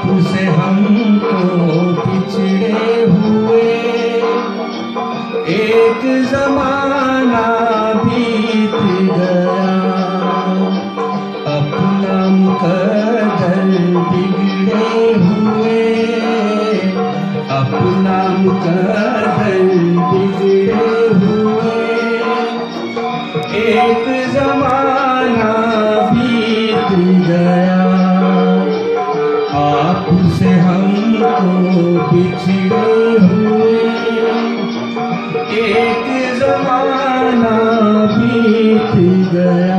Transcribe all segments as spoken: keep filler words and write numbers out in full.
आपसे हमको पिछड़े हुए एक जमाना बीत गया, अपना मुकद्दर बिगड़े हुए, अपना मुकद्दर बिगड़े हुए एक जमाना बीत गया, आपसे हमको बिछड़े हुए एक जमाना बीत गया।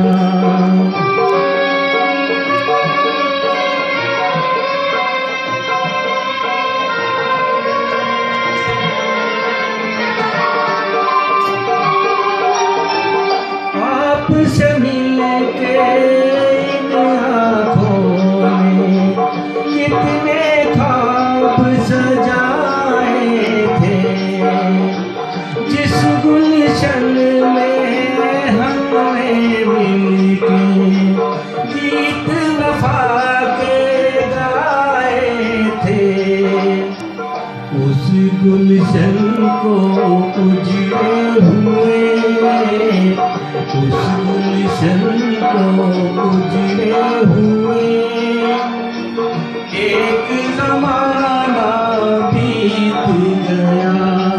आपसे मिलके इन आँखों ने कितने ख्वाब सजाए थे, जिस गुलशन में हमने मिलके गीत वफा के गाए थे, उस गुलशन को उजड़े हुए, उस गुलशन को उजड़े हुए एक जमाना बीत गया,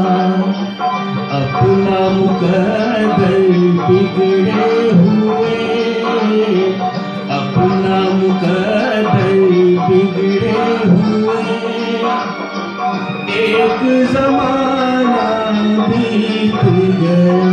अपना मुकद्दर बिगड़े हुए, अपना मुकद्दर बिगड़े हुए एक जमाना बीत गया।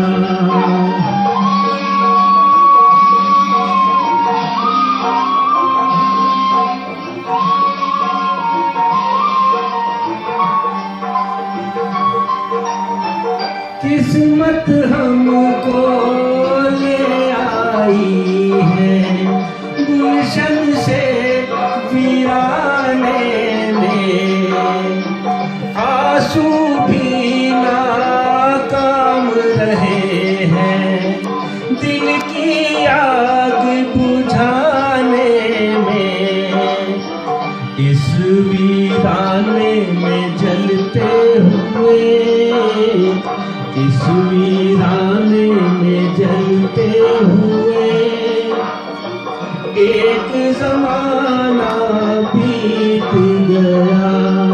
किस्मत हमको ले आई है गुलशन से वीराने में, आंसू भी नाकाम रहे हैं दिल की आग बुझाने में, इस वीराने में जलते हुए, इस वीराने में जलते हुए एक जमाना बीत गया,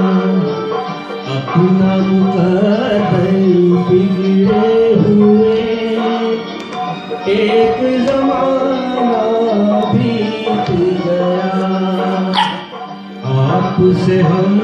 अपना मुकद्दर बिगड़े हुए एक जमाना बीत गया, आपसे हम